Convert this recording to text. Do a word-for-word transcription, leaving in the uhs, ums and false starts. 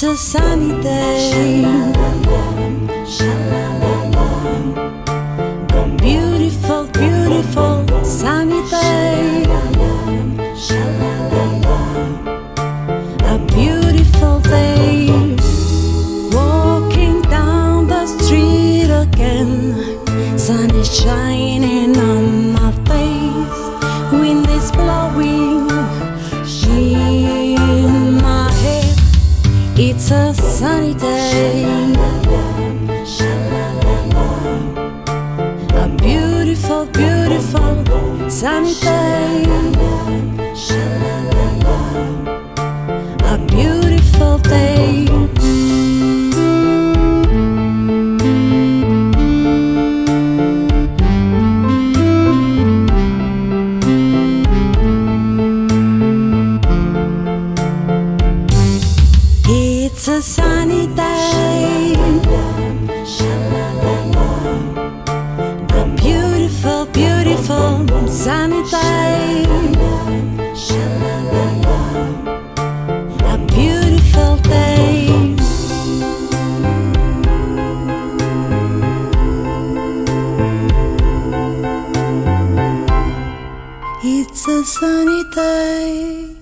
a sunny day, a beautiful, beautiful sunny day, a beautiful day. Walking down the street again, sun is shining on my face, wind is blowing in my head. It's a sunny day, a beautiful, beautiful sunny day, a beautiful day. It's a sunny day, a beautiful, beautiful sunny day, a beautiful day. It's a sunny day.